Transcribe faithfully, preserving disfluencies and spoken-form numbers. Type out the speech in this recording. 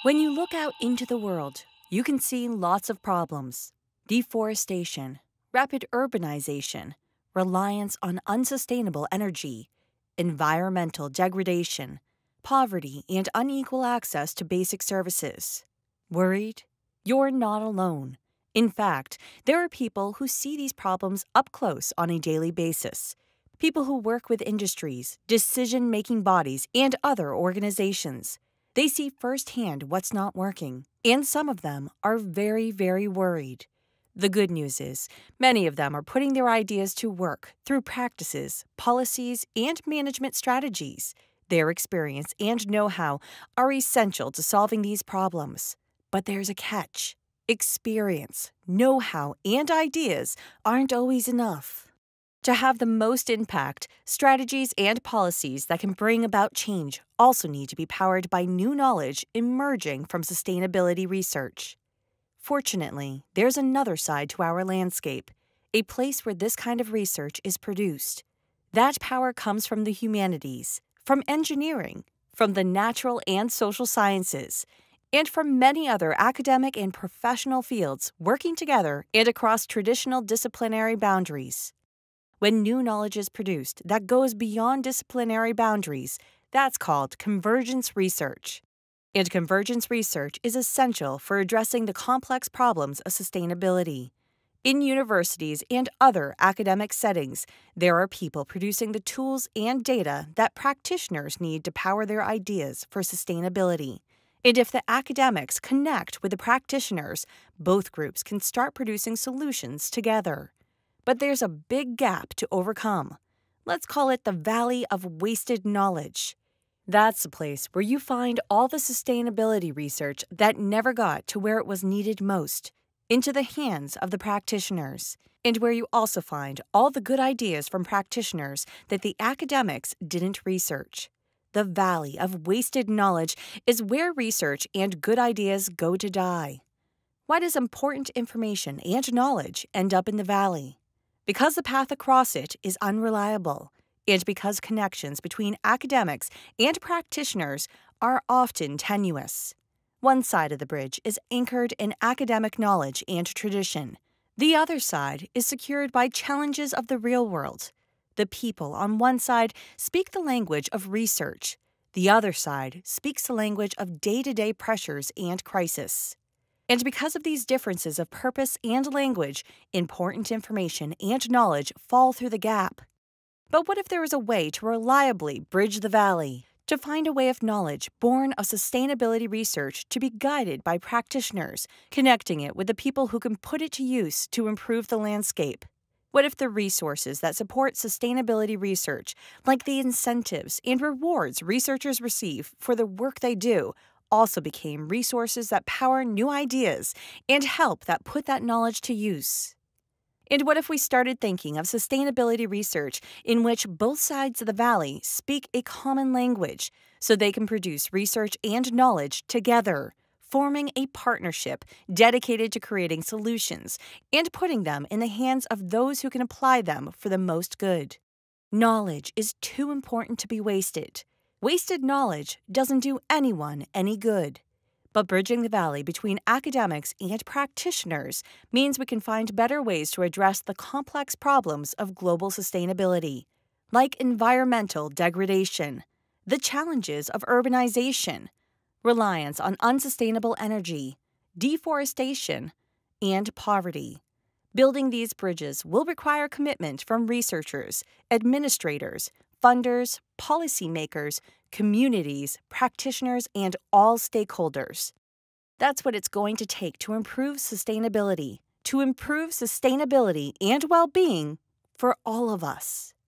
When you look out into the world, you can see lots of problems: deforestation, rapid urbanization, reliance on unsustainable energy, environmental degradation, poverty, and unequal access to basic services. Worried? You're not alone. In fact, there are people who see these problems up close on a daily basis. People who work with industries, decision-making bodies, and other organizations. They see firsthand what's not working, and some of them are very, very worried. The good news is, many of them are putting their ideas to work through practices, policies, and management strategies. Their experience and know-how are essential to solving these problems. But there's a catch. Experience, know-how, and ideas aren't always enough. To have the most impact, strategies and policies that can bring about change also need to be powered by new knowledge emerging from sustainability research. Fortunately, there's another side to our landscape, a place where this kind of research is produced. That power comes from the humanities, from engineering, from the natural and social sciences, and from many other academic and professional fields working together and across traditional disciplinary boundaries. When new knowledge is produced that goes beyond disciplinary boundaries, that's called convergence research. And convergence research is essential for addressing the complex problems of sustainability. In universities and other academic settings, there are people producing the tools and data that practitioners need to power their ideas for sustainability. And if the academics connect with the practitioners, both groups can start producing solutions together. But there's a big gap to overcome. Let's call it the Valley of Wasted Knowledge. That's the place where you find all the sustainability research that never got to where it was needed most, into the hands of the practitioners, and where you also find all the good ideas from practitioners that the academics didn't research. The Valley of Wasted Knowledge is where research and good ideas go to die. Why does important information and knowledge end up in the valley? Because the path across it is unreliable, and because connections between academics and practitioners are often tenuous. One side of the bridge is anchored in academic knowledge and tradition. The other side is secured by challenges of the real world. The people on one side speak the language of research. The other side speaks the language of day-to-day pressures and crisis. And because of these differences of purpose and language, important information and knowledge fall through the gap. But what if there is a way to reliably bridge the valley, to find a way of knowledge born of sustainability research to be guided by practitioners, connecting it with the people who can put it to use to improve the landscape? What if the resources that support sustainability research, like the incentives and rewards researchers receive for the work they do, also became resources that power new ideas and help that put that knowledge to use? And what if we started thinking of sustainability research in which both sides of the valley speak a common language so they can produce research and knowledge together, forming a partnership dedicated to creating solutions and putting them in the hands of those who can apply them for the most good? Knowledge is too important to be wasted. Wasted knowledge doesn't do anyone any good. But bridging the valley between academics and practitioners means we can find better ways to address the complex problems of global sustainability, like environmental degradation, the challenges of urbanization, reliance on unsustainable energy, deforestation, and poverty. Building these bridges will require commitment from researchers, administrators, funders, policymakers, communities, practitioners, and all stakeholders. That's what it's going to take to improve sustainability, to improve sustainability and well-being for all of us.